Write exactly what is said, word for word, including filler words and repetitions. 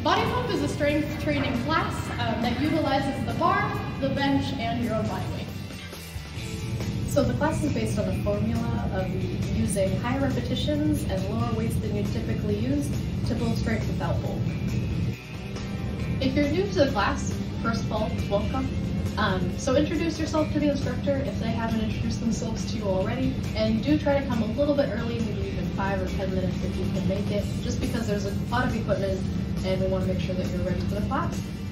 BodyPump is a strength training class um, that utilizes the bar, the bench, and your own body weight. So the class is based on a formula of using higher repetitions and lower weights than you typically use to build strength without bulk. If you're new to the class, first of all, welcome. Um, so introduce yourself to the instructor if they haven't introduced themselves to you already, and do try to come a little bit early, maybe even five or ten minutes if you can make it, just because there's a lot of equipment and we want to make sure that you're ready for the class.